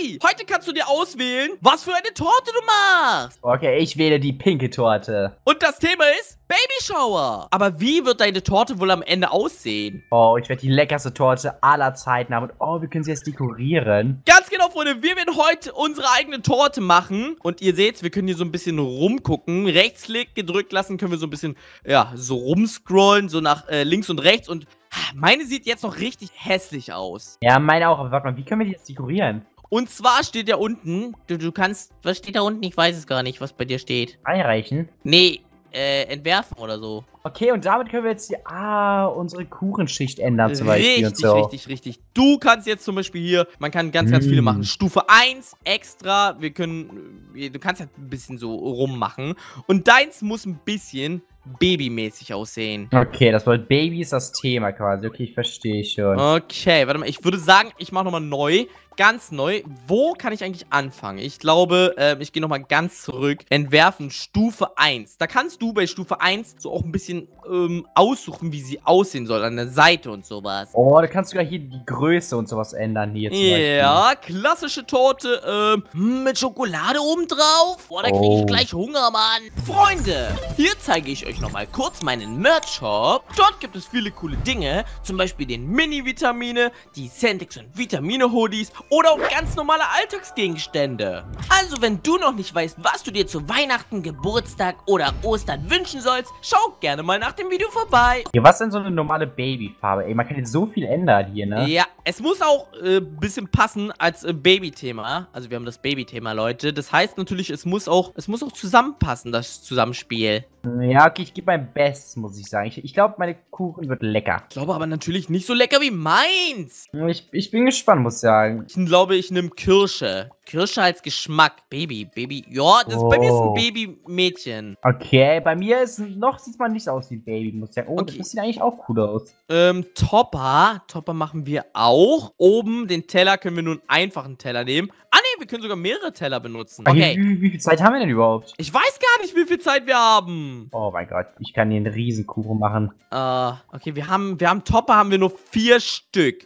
Hi! Heute kannst du dir auswählen, was für eine Torte du machst. Okay, ich wähle die pinke Torte. Und das Thema ist Babyshower. Aber wie wird deine Torte wohl am Ende aussehen? Oh, ich werde die leckerste Torte aller Zeiten haben. Und oh, wir können sie jetzt dekorieren. Ganz genau, Freunde. Wir werden heute unsere eigene Torte machen. Und ihr seht, wir können hier so ein bisschen rumgucken. Rechtsklick gedrückt lassen, können wir so ein bisschen, ja, so rumscrollen, so nach links und rechts. Und meine sieht jetzt noch richtig hässlich aus. Ja, meine auch. Aber warte mal, wie können wir die jetzt dekorieren? Und zwar steht ja unten, du kannst, was steht da unten? Ich weiß es gar nicht, was bei dir steht. Einreichen? Nee, entwerfen oder so. Okay, und damit können wir jetzt unsere Kuchenschicht ändern zum Beispiel und so. Richtig. Du kannst jetzt zum Beispiel hier, man kann ganz viele machen. Stufe 1 extra, du kannst halt ein bisschen so rummachen. Und deins muss ein bisschen babymäßig aussehen. Okay, das Wort Baby ist das Thema quasi. Okay, ich verstehe schon. Okay, warte mal, ich würde sagen, ich mache nochmal neu. Ganz neu. Wo kann ich eigentlich anfangen? Ich glaube, ich gehe nochmal ganz zurück. Entwerfen, Stufe 1. Da kannst du bei Stufe 1 so auch ein bisschen aussuchen, wie sie aussehen soll. An der Seite und sowas. Oh, da kannst du sogar hier die Größe und sowas ändern hier zum Beispiel. Ja, klassische Torte, mit Schokolade obendrauf. Boah, da kriege ich gleich Hunger, Mann. Freunde, hier zeige ich euch nochmal kurz meinen Merch-Shop. Dort gibt es viele coole Dinge. Zum Beispiel den Mini-Vitamine, die Centex und Vitamine-Hoodies oder auch ganz normale Alltagsgegenstände. Also, wenn du noch nicht weißt, was du dir zu Weihnachten, Geburtstag oder Ostern wünschen sollst, schau gerne mal nach dem Video vorbei. Ja, was ist denn so eine normale Babyfarbe? Ey, man kann jetzt so viel ändern hier, ne? Ja, es muss auch ein bisschen passen als Baby-Thema. Also wir haben das Baby-Thema, Leute. Das heißt natürlich, es muss auch zusammenpassen, das Zusammenspiel. Ja, okay, ich gebe mein Bestes, muss ich sagen. Ich glaube, meine Kuchen wird lecker. Ich glaube aber natürlich nicht so lecker wie meins. Ich bin gespannt, muss ich sagen. Ich glaube, ich nehme Kirsche. Kirsche als Geschmack. Baby. Ja, bei mir ist ein Baby-Mädchen. Okay, bei mir sieht man nicht aus wie ein Baby, muss ich sagen. Oh, okay. Das sieht eigentlich auch cool aus. Topper machen wir auch. Oben den Teller können wir nur einen einfachen Teller nehmen. Ah, nee, wir können sogar mehrere Teller benutzen. Okay. Wie viel Zeit haben wir denn überhaupt? Ich weiß gar nicht, wie viel Zeit wir haben. Oh mein Gott, ich kann hier einen Riesenkuchen machen. Okay, wir haben Topper, haben wir nur 4 Stück.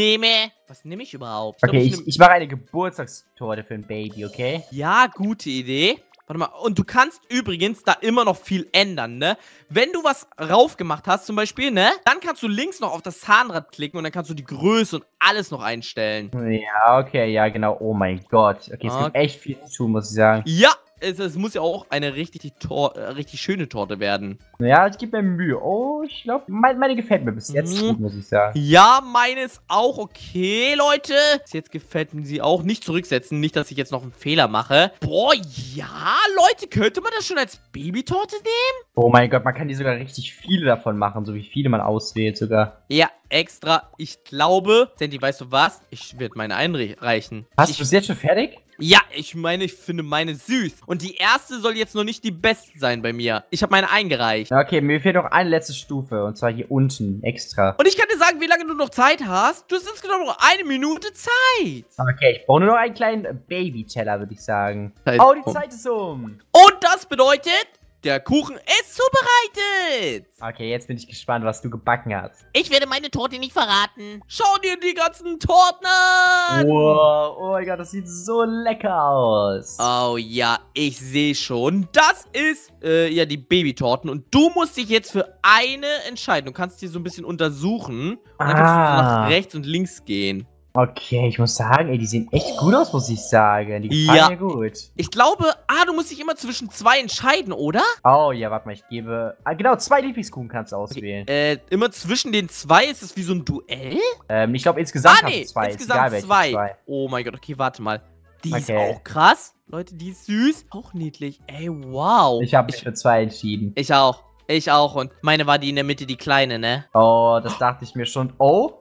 Was nehme ich überhaupt? Okay, ich mache eine Geburtstagstorte für ein Baby, okay? Ja, gute Idee. Warte mal, und du kannst übrigens da immer noch viel ändern, ne? Wenn du was raufgemacht hast, zum Beispiel, ne? Dann kannst du links noch auf das Zahnrad klicken und dann kannst du die Größe und alles noch einstellen. Ja, okay, ja, genau. Oh mein Gott. Okay, es gibt echt viel zu tun, muss ich sagen. Ja, es muss ja auch eine richtig schöne Torte werden. Ja, ich gebe mir Mühe. Oh, ich glaube, meine gefällt mir bis jetzt gut, muss ich sagen. Ja, meine ist auch okay, Leute. Bis jetzt gefällt mir sie auch. Nicht zurücksetzen, nicht, dass ich jetzt noch einen Fehler mache. Boah, ja, Leute, könnte man das schon als Babytorte nehmen? Oh mein Gott, man kann die sogar richtig viele davon machen, so wie viele man auswählt sogar. Ja, extra. Ich glaube, Sandy, weißt du was? Ich werde meine einreichen. Hast du es jetzt schon fertig? Ja, ich finde meine süß. Und die erste soll jetzt noch nicht die beste sein bei mir. Ich habe meine eingereicht. Okay, mir fehlt noch eine letzte Stufe. Und zwar hier unten, extra. Und ich kann dir sagen, wie lange du noch Zeit hast. Du hast insgesamt noch 1 Minute Zeit. Okay, ich brauche nur noch einen kleinen Babyteller, würde ich sagen. Oh, die Zeit ist um. Und das bedeutet, der Kuchen ist zubereitet. Okay, jetzt bin ich gespannt, was du gebacken hast. Ich werde meine Torte nicht verraten. Schau dir die ganzen Torten an. Wow, oh mein Gott, das sieht so lecker aus. Oh ja, ich sehe schon. Das ist, ja, die Babytorten. Und du musst dich jetzt für eine entscheiden. Du kannst die so ein bisschen untersuchen. Und dann kannst du so nach rechts und links gehen. Okay, ich muss sagen, ey, die sehen echt gut aus, muss ich sagen. Die gefallen mir gut. Ich glaube, du musst dich immer zwischen 2 entscheiden, oder? Oh, ja, warte mal, ich gebe... genau, 2 Lieblingskuchen kannst du auswählen. Immer zwischen den 2 ist es wie so ein Duell? Ich glaube, insgesamt hast du 2. Insgesamt 2. Oh mein Gott, okay, warte mal. Die ist auch krass. Leute, die ist süß. Auch niedlich. Ey, wow. Ich habe mich für 2 entschieden. Ich auch. Und meine war die in der Mitte, die kleine, ne? Oh, das dachte ich mir schon. Oh,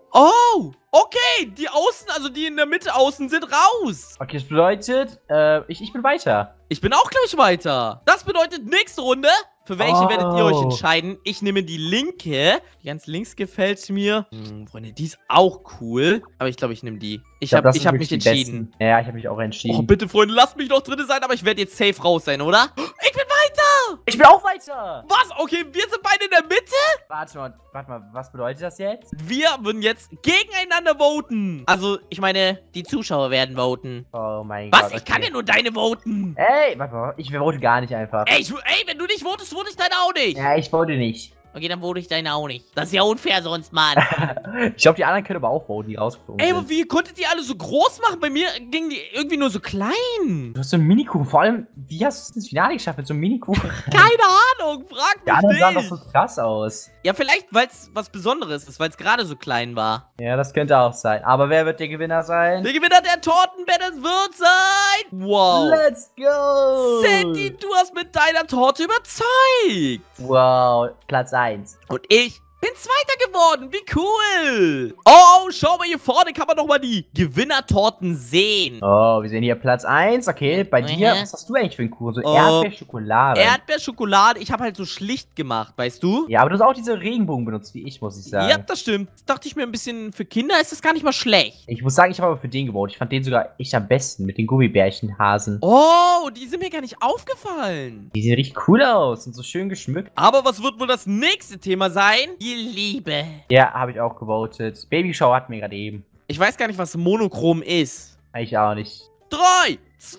okay. Die außen, also die in der Mitte außen sind raus. Okay, das bedeutet, ich bin weiter. Ich bin auch gleich weiter. Das bedeutet nächste Runde. Für welche werdet ihr euch entscheiden? Ich nehme die linke. Die ganz links gefällt mir. Freunde, die ist auch cool. Aber ich glaube, ich nehme die. Ich hab mich entschieden. Ja, ich habe mich auch entschieden. Oh, bitte, Freunde, lasst mich doch drin sein. Aber ich werde jetzt safe raus sein, oder? Ich bin weiter. Ich bin auch weiter. Was? Okay, wir sind beide in der Mitte? Warte mal, was bedeutet das jetzt? Wir würden jetzt gegeneinander voten. Also, ich meine, die Zuschauer werden voten. Oh mein Gott. Was? Ich kann ja nur deine voten. Ey, warte mal, ich vote gar nicht einfach. Ey, wenn du nicht votest, vote ich deine auch nicht. Ja, ich vote nicht. Okay, dann vote ich deine auch nicht. Das ist ja unfair sonst, Mann. Ich glaube, die anderen können aber auch voten, die rausgeflogen Ey, sind. aber wie konntet ihr alle so groß machen? Bei mir gingen die irgendwie nur so klein. Du hast so einen Minikuchen. Vor allem, wie hast du es ins Finale geschafft mit so einem Minikuchen? Keine Ahnung, frag mich Die anderen sahen doch nicht. so krass aus. Ja, vielleicht, weil es was Besonderes ist, weil es gerade so klein war. Ja, das könnte auch sein. Aber wer wird der Gewinner sein? Der Gewinner der Tortenbattles wird sein... Wow. Let's go! Sandy, du hast mit deiner Torte überzeugt. Wow, Platz 1. Und ich bin Zweiter geworden. Wie cool. Oh, schau mal, hier vorne kann man noch mal die Gewinnertorten sehen. Oh, wir sehen hier Platz 1. Okay, bei dir, was hast du eigentlich für einen Kuchen? So Erdbeerschokolade. Erdbeerschokolade. Ich habe halt so schlicht gemacht, weißt du? Ja, aber du hast auch diese Regenbogen benutzt, wie ich, muss ich sagen. Ja, das stimmt. Das dachte ich mir ein bisschen, für Kinder ist das gar nicht mal schlecht. Ich muss sagen, ich habe aber für den gewotet. Ich fand den sogar echt am besten mit den Gummibärchenhasen. Oh, die sind mir gar nicht aufgefallen. Die sehen richtig cool aus und so schön geschmückt. Aber was wird wohl das nächste Thema sein? Die Liebe. Ja, habe ich auch gewotet. Babyshower hatten wir gerade eben. Ich weiß gar nicht, was monochrom ist. Ich auch nicht. 3,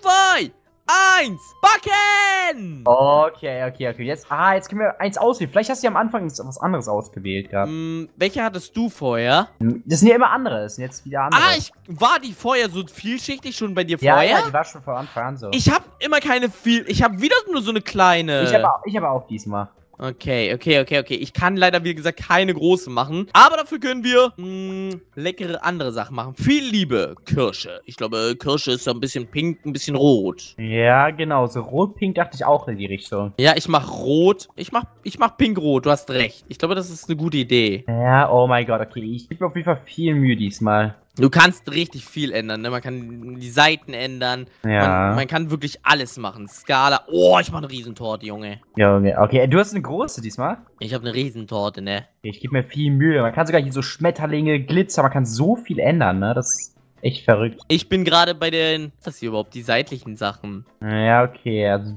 2, 1, backen! Okay. Jetzt können wir eins auswählen. Vielleicht hast du ja am Anfang was anderes ausgewählt gehabt. Welche hattest du vorher? Das sind ja immer andere. Das sind jetzt wieder andere. War die vorher so vielschichtig schon bei dir vorher? Ja, die war schon von Anfang an so. Ich habe immer keine ich habe wieder nur so eine kleine. Ich habe auch diesmal. Okay. Ich kann leider, wie gesagt, keine große machen. Aber dafür können wir leckere andere Sachen machen. Viel Liebe. Kirsche. Ich glaube, Kirsche ist so ein bisschen pink, ein bisschen rot. Ja, genau. So rot-pink dachte ich auch in die Richtung. Ja, ich mach rot. Ich mach pink-rot. Du hast recht. Ich glaube, das ist eine gute Idee. Ja, oh mein Gott. Okay, ich gebe mir auf jeden Fall viel Mühe diesmal. Du kannst richtig viel ändern, ne? Man kann die Seiten ändern. Ja. Man kann wirklich alles machen. Skala. Oh, ich mache eine Riesentorte, Junge. Junge, okay. Du hast eine große diesmal? Ich habe eine Riesentorte, ne? Ich gebe mir viel Mühe. Man kann sogar hier so Schmetterlinge, Glitzer, man kann so viel ändern, ne? Das ist echt verrückt. Ich bin gerade bei den... Was ist das hier überhaupt? Die seitlichen Sachen. Ja, okay. Also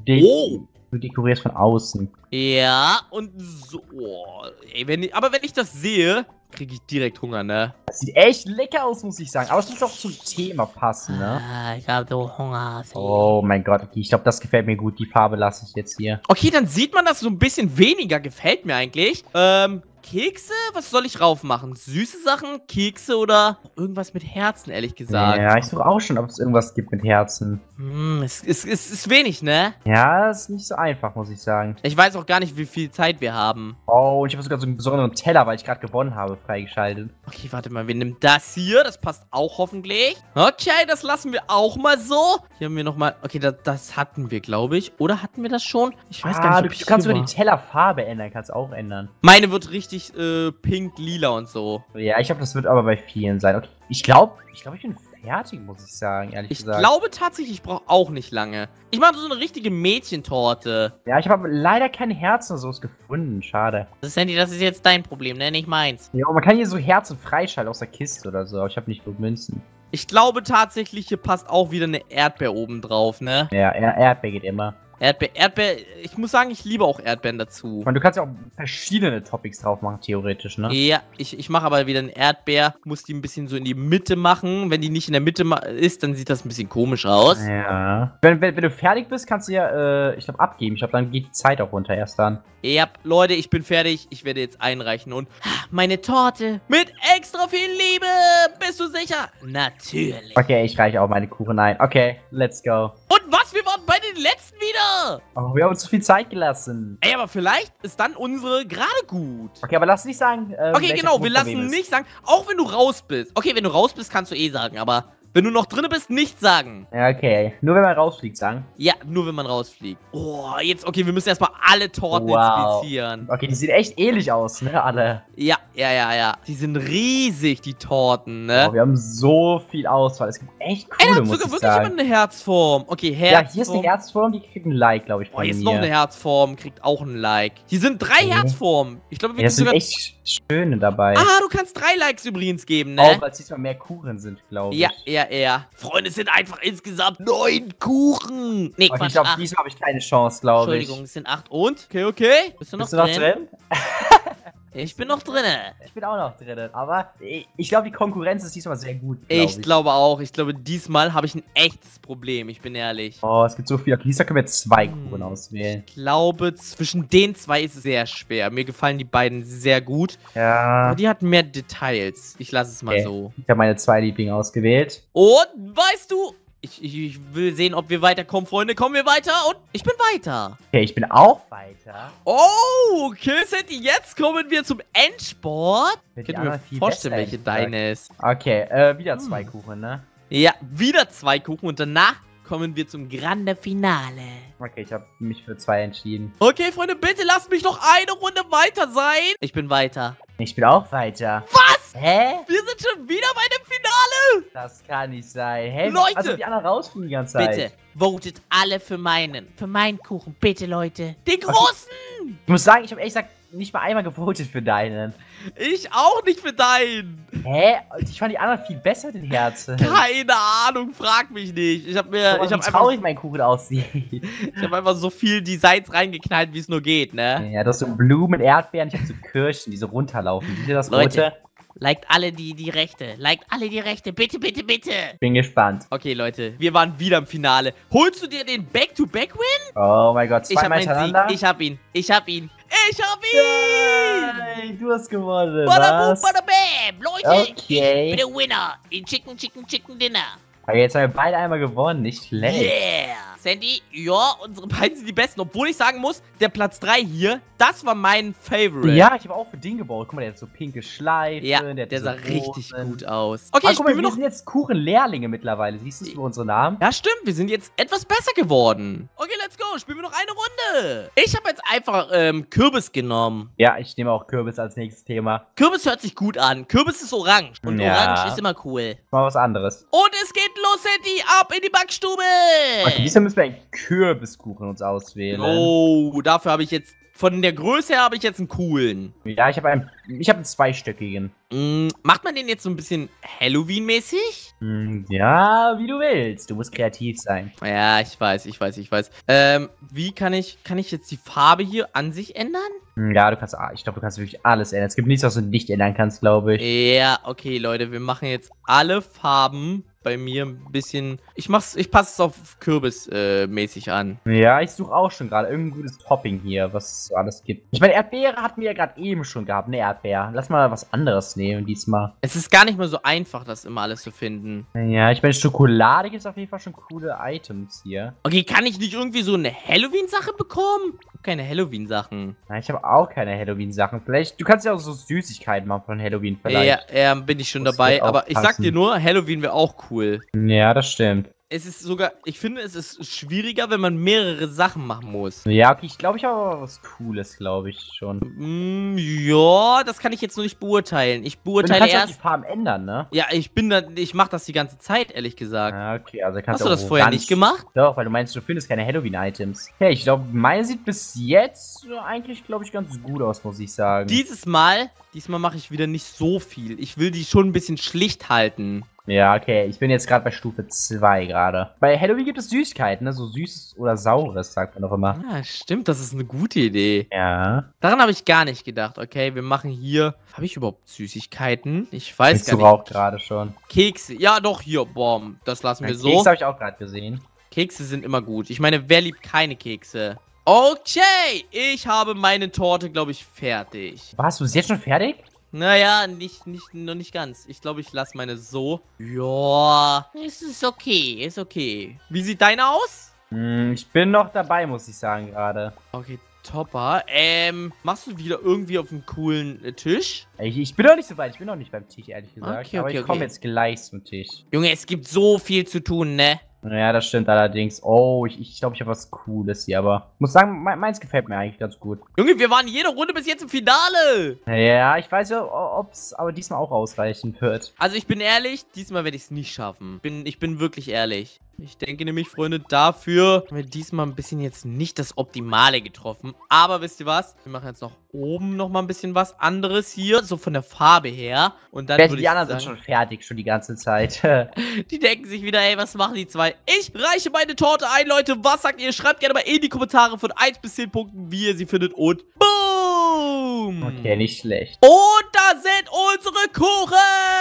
du dekorierst von außen. Ja, und so... Oh, ey, aber wenn ich das sehe, kriege ich direkt Hunger, ne? Das sieht echt lecker aus, muss ich sagen. Aber es muss auch zum Thema passen, ne? Ah, ich habe so Hunger. Oh mein Gott, okay. Ich glaube, das gefällt mir gut. Die Farbe lasse ich jetzt hier. Okay, dann sieht man das so ein bisschen weniger. Gefällt mir eigentlich. Kekse? Was soll ich rauf machen? Süße Sachen? Kekse oder irgendwas mit Herzen, ehrlich gesagt? Ja, ich suche auch schon, ob es irgendwas gibt mit Herzen. Es ist wenig, ne? Ja, ist nicht so einfach, muss ich sagen. Ich weiß auch gar nicht, wie viel Zeit wir haben. Oh, und ich habe sogar so einen besonderen Teller, weil ich gerade gewonnen habe, freigeschaltet. Okay, warte mal, wir nehmen das hier. Das passt auch hoffentlich. Okay, das lassen wir auch mal so. Hier haben wir nochmal... Okay, das hatten wir, glaube ich. Oder hatten wir das schon? Ich weiß gar nicht, ob du kannst sogar die Tellerfarbe ändern, kannst auch ändern. Meine wird richtig pink, lila und so. Ja, ich glaube, das wird aber bei vielen sein. Okay. Ich glaube, ich bin fertig, muss ich sagen, ehrlich gesagt. Ich glaube tatsächlich, ich brauche auch nicht lange. Ich mache so eine richtige Mädchentorte. Ja, ich habe leider keine Herzen oder sowas gefunden. Schade. Sandy, das ist jetzt dein Problem, ne? Nicht meins. Ja, man kann hier so Herzen freischalten aus der Kiste oder so, aber ich habe nicht genug Münzen. Ich glaube tatsächlich, hier passt auch wieder eine Erdbeer oben drauf, ne? Ja, Erdbeer geht immer. Erdbeer, ich muss sagen, ich liebe auch Erdbeeren dazu. Ich meine, du kannst ja auch verschiedene Topics drauf machen, theoretisch, ne? Ja, ich mache aber wieder eine Erdbeer, muss die ein bisschen so in die Mitte machen. Wenn die nicht in der Mitte ist, dann sieht das ein bisschen komisch aus. Ja. Wenn du fertig bist, kannst du ja, ich glaube, abgeben. Ich glaube, dann geht die Zeit auch runter erst dann. Ja, Leute, ich bin fertig. Ich werde jetzt einreichen und meine Torte mit extra viel Liebe. Bist du sicher? Natürlich. Okay, ich reiche auch meine Kuchen ein. Okay, let's go. Und was? Wir waren bei den letzten wieder. Oh, wir haben uns zu viel Zeit gelassen. Ey, aber vielleicht ist dann unsere gerade gut. Okay, aber lass nicht sagen, okay, genau, wir lassen nicht sagen, auch wenn du raus bist. Okay, wenn du raus bist, kannst du eh sagen, aber wenn du noch drin bist, nichts sagen. Ja, okay. Nur wenn man rausfliegt, sagen? Ja, nur wenn man rausfliegt. Oh, jetzt, okay, wir müssen erstmal alle Torten inspizieren. Okay, die sehen echt ähnlich aus, ne, alle. Ja. Die sind riesig, die Torten, ne? Oh, wir haben so viel Auswahl. Es gibt echt coole, muss ich sagen. sogar wirklich jemand eine Herzform. Okay, Herzform. Ja, hier ist eine Herzform, die kriegt ein Like, glaube ich, von mir. Jetzt noch eine Herzform, kriegt auch ein Like. Hier sind 3 Herzformen. Ich glaube, wir sind echt schöne dabei. Ah, du kannst 3 Likes übrigens geben, ne? Auch, weil es diesmal mehr Kuchen sind, glaube ich. Ja. eher. Freunde, es sind einfach insgesamt 9 Kuchen. Nee, Okay, Quatsch, ich glaube, 8. diesmal habe ich keine Chance, glaube ich. Entschuldigung, es sind 8 und? Okay. Bist du noch Bist du noch drin? drin? Ich bin noch drinne. Ich bin auch noch drin. Aber ich glaube, die Konkurrenz ist diesmal sehr gut. Ich glaube auch. Ich glaube, diesmal habe ich ein echtes Problem. Ich bin ehrlich. Oh, es gibt so viele. Okay, diesmal können wir 2 Kuchen auswählen. Ich glaube, zwischen den 2 ist es sehr schwer. Mir gefallen die beiden sehr gut. Ja. Aber die hatten mehr Details. Ich lasse es mal so. Ich habe meine 2 Lieblinge ausgewählt. Und, weißt du, ich will sehen, ob wir weiterkommen, Freunde. Kommen wir weiter? Und ich bin weiter. Okay, ich bin auch weiter. Oh, Killcity, jetzt kommen wir zum Endsport. Wird Könnt die ihr mir anderen viel vorstellen, besser, welche ehrlich deine ist? Okay, wieder 2 Kuchen, ne? Ja, wieder 2 Kuchen und danach kommen wir zum Grande Finale. Okay, ich habe mich für 2 entschieden. Okay, Freunde, bitte lasst mich noch eine Runde weiter sein. Ich bin weiter. Ich bin auch weiter. Was? Hä? Wir sind schon wieder bei dem Finale. Das kann nicht sein. Hä? Leute! Also die anderen rausfliegen die ganze Zeit. Bitte, votet alle für meinen Kuchen. Bitte, Leute. Den großen. Ich muss sagen, ich habe ehrlich gesagt nicht mal einmal gewotet für deinen. Ich auch nicht für deinen. Hä? Ich fand die anderen viel besser, den Herzen. Keine Ahnung, frag mich nicht. Ich habe Wie traurig mein Kuchen aussieht. Ich habe einfach so viel Designs reingeknallt, wie es nur geht, ne? Ja, das sind so Blumen, Erdbeeren, ich habe so Kirschen, die so runterlaufen. Seht ihr das Leute. rote? Liked alle die Rechte. Liked alle die Rechte. Bitte, bitte, bitte. Bin gespannt. Okay, Leute, wir waren wieder im Finale. Holst du dir den Back-to-Back-Win? Oh mein Gott, Ich hab zweimal meinen Sieg. hintereinander. Ich hab ihn. Ich hab ihn. Ich hab ihn! Nein, du hast gewonnen. Bada Was? bada bam! Leute, Okay. ich bin der Winner in Chicken Dinner. Okay, jetzt haben wir beide einmal gewonnen, nicht schlecht. Yeah! Sandy, ja, unsere beiden sind die besten. Obwohl ich sagen muss, der Platz 3 hier, das war mein Favorite. Ja, ich habe auch für den gebaut. Guck mal, der hat so pinke Schleifen. Ja, hat der so sah richtig Rosen. gut aus. Okay, Aber guck mal, spielen wir sind jetzt Kuchenlehrlinge mittlerweile. Siehst du so unsere Namen? Ja, stimmt, wir sind jetzt etwas besser geworden. Okay, let's go, spielen wir noch eine Runde. Ich habe jetzt einfach Kürbis genommen. Ja, ich nehme auch Kürbis als nächstes Thema. Kürbis hört sich gut an. Kürbis ist orange. Und Ja. orange ist immer cool. Mal was anderes. Und es geht los, Sandy, ab in die Backstube. Okay, diesmal müssen wir einen Kürbiskuchen uns auswählen. Oh, dafür habe ich jetzt, von der Größe her habe ich jetzt einen coolen. Ja, ich habe einen zweistöckigen. Macht man den jetzt so ein bisschen Halloween-mäßig? Ja, wie du willst. Du musst kreativ sein. Ja, ich weiß. Wie kann ich jetzt die Farbe hier an sich ändern? Ja, ich glaube, du kannst wirklich alles ändern. Es gibt nichts, was du nicht ändern kannst, glaube ich. Ja, okay, Leute, wir machen jetzt alle Farben bei mir ein bisschen. Ich passe es auf Kürbis mäßig an. Ja, ich suche auch schon gerade irgendein gutes Topping hier, was es so alles gibt. Ich meine, Erdbeere hatten wir ja gerade eben schon gehabt, eine Erdbeere. Lass mal was anderes nehmen diesmal. Es ist gar nicht mehr so einfach, das immer alles zu finden. Ja, ich meine, Schokolade gibt es auf jeden Fall schon coole Items hier. Okay, kann ich nicht irgendwie so eine Halloween-Sache bekommen? Ich hab keine Halloween-Sachen. Nein, ich habe auch keine Halloween-Sachen. Vielleicht, du kannst ja auch so Süßigkeiten machen von Halloween vielleicht. Ja, bin ich schon Das dabei. wird auch Aber ich sag passen. dir nur, Halloween wäre auch cool. Ja, das stimmt. Es ist sogar, ich finde, es ist schwieriger, wenn man mehrere Sachen machen muss. Ja, okay, ich glaube, ich habe aber was Cooles, glaube ich schon. Ja, das kann ich jetzt noch nicht beurteilen. Ich Du beurteile kannst ja auch erst. die Farben ändern, ne? Ja, ich mache das die ganze Zeit, ehrlich gesagt. Ja, okay, also kannst Hast du das vorher nicht gemacht? Doch, weil du meinst, du findest keine Halloween-Items. Ja, ich glaube, meine sieht bis jetzt eigentlich, glaube ich, ganz gut aus, muss ich sagen. Diesmal mache ich wieder nicht so viel. Ich will die schon ein bisschen schlicht halten. Ja, okay, ich bin jetzt gerade bei Stufe 2 gerade. Bei Halloween gibt es Süßigkeiten, ne? So süßes oder saures, sagt man doch immer. Ah, stimmt, das ist eine gute Idee. Ja. Daran habe ich gar nicht gedacht. Okay, wir machen hier. Habe ich überhaupt Süßigkeiten? Ich weiß Bist gar du nicht. auch gerade schon. Kekse. Ja, doch, hier. Boom. Das lassen wir so. Keks habe ich auch gerade gesehen. Kekse sind immer gut. Ich meine, wer liebt keine Kekse? Okay, ich habe meine Torte, glaube ich, fertig. Was, du bist jetzt schon fertig? Naja, noch nicht ganz. Ich glaube, ich lasse meine so. Ja, es ist okay, ist okay. Wie sieht deine aus? Ich bin noch dabei, muss ich sagen, gerade. Okay, Topper. Machst du wieder irgendwie auf einen coolen Tisch? Ich bin noch nicht so weit, ich bin noch nicht beim Tisch, ehrlich gesagt. Okay, aber okay, ich komme okay. jetzt gleich zum Tisch. Junge, es gibt so viel zu tun, ne? Ja, das stimmt allerdings. Oh, ich glaube, ich habe was Cooles hier, aber ich muss sagen, meins gefällt mir eigentlich ganz gut. Junge, wir waren jede Runde bis jetzt im Finale. Ja, ich weiß ja, ob es aber diesmal auch ausreichen wird. Also ich bin ehrlich, diesmal werde ich es nicht schaffen. Ich bin wirklich ehrlich. Ich denke nämlich, Freunde, dafür haben wir diesmal ein bisschen jetzt nicht das Optimale getroffen. Aber wisst ihr was? Wir machen jetzt noch oben noch mal ein bisschen was anderes hier, so von der Farbe her. Und dann würde ich Die anderen sagen, sind schon fertig, schon die ganze Zeit. die denken sich wieder, ey, was machen die zwei? Ich reiche meine Torte ein, Leute. Was sagt ihr? Schreibt gerne mal in die Kommentare von 1 bis 10 Punkten, wie ihr sie findet. Und boom! Okay, nicht schlecht. Und da sind unsere Kuchen!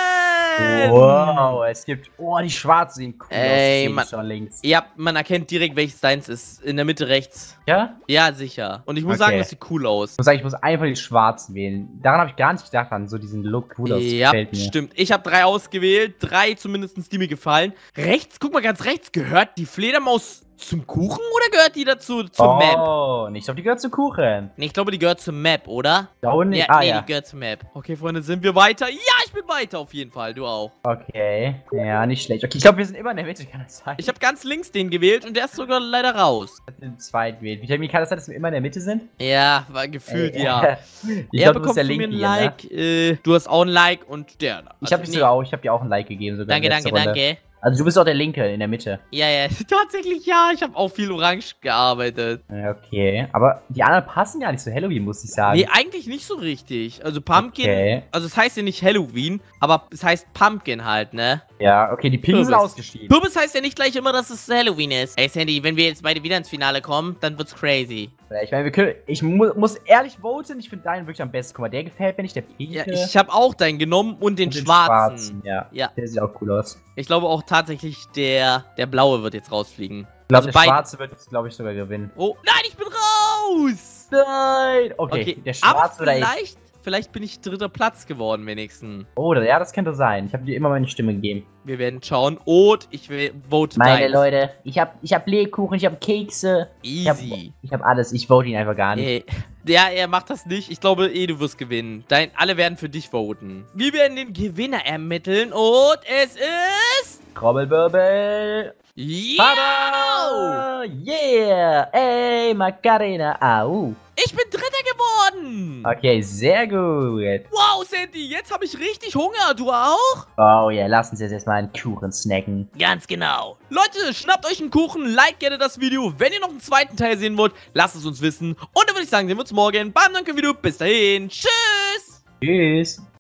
Wow, es gibt... Oh, die schwarzen sehen cool Ey, aus. man, Schon links. ja, man erkennt direkt, welches deins ist. In der Mitte rechts. Ja? Ja, sicher. Und ich muss Okay. sagen, das sieht cool aus. Ich muss sagen, ich muss einfach die schwarzen wählen. Daran habe ich gar nicht gedacht, an so diesen Look. Cool aus. Ja, Gefällt mir. stimmt. Ich habe 3 ausgewählt. 3 zumindest, die mir gefallen. Rechts, guck mal ganz rechts. Gehört die Fledermaus zum Kuchen oder gehört die dazu zur Map? Oh, ich glaube, die gehört zu Kuchen. Nee, ich glaube, die gehört zur Map, oder? Da unten? Ja, Ah, nee, ja. die gehört zur Map. Okay, Freunde, sind wir weiter? Ja, ich bin weiter auf jeden Fall. Du auch. Okay. Ja, nicht schlecht. Okay, ich glaube, wir sind immer in der Mitte, kann das sein? Ich habe ganz links den gewählt und der ist sogar leider raus. den zweiten wählen. Wie kann das sein, dass wir immer in der Mitte sind? Ja, war gefühlt, Ey, ja. Ich Er glaube, du bist bekommt der von mir Linke ein hier, ne? Like. Du hast auch ein Like und der. Ich habe dir auch ein Like gegeben sogar. Danke, letzte danke, Runde. danke. Also du bist auch der Linke in der Mitte. Ja, ja, tatsächlich ja. Ich habe auch viel orange gearbeitet. Ja, okay. Aber die anderen passen ja nicht zu Halloween, muss ich sagen. Nee, eigentlich nicht so richtig. Also Pumpkin, Okay. also es heißt ja nicht Halloween, aber es heißt Pumpkin halt, ne? Ja, okay, die Pinken sind Kürbis. ausgeschieden. Kürbis heißt ja nicht gleich immer, dass es Halloween ist. Ey, Sandy, wenn wir jetzt beide wieder ins Finale kommen, dann wird's crazy. Ich meine, ich muss ehrlich voten. Ich finde deinen wirklich am besten. Guck mal, der gefällt mir nicht, der Pinke. Ja, ich habe auch deinen genommen und den und den schwarzen. Ja. Ja. Der sieht auch cool aus. Ich glaube auch tatsächlich, der blaue wird jetzt rausfliegen. Ich glaube, Also der beide- Schwarze wird jetzt, glaube ich, sogar gewinnen. Oh, nein, ich bin raus! Nein! Okay, der Schwarze aber oder vielleicht bin ich 3. Platz geworden wenigsten. Oh, ja, das könnte sein. Ich habe dir immer meine Stimme gegeben. Wir werden schauen. Und ich vote Meine deins. Leute, ich hab Lebkuchen, ich hab Kekse. Easy. Ich hab alles. Ich vote ihn einfach gar nicht. Ja, er macht das nicht. Ich glaube du wirst gewinnen. Alle werden für dich voten. Wir werden den Gewinner ermitteln und es ist... Trommelwirbel. Ja! Tada! Yeah! Ey, Macarena. Au. Ich bin 3. geworden! Okay, sehr gut. Wow, Sandy, jetzt habe ich richtig Hunger. Du auch? Oh ja, lass uns jetzt erstmal einen Kuchen snacken. Ganz genau. Leute, schnappt euch einen Kuchen, liked gerne das Video. Wenn ihr noch einen zweiten Teil sehen wollt, lasst es uns wissen. Und dann würde ich sagen, sehen wir uns morgen beim neuen Video. Bis dahin, tschüss! Tschüss.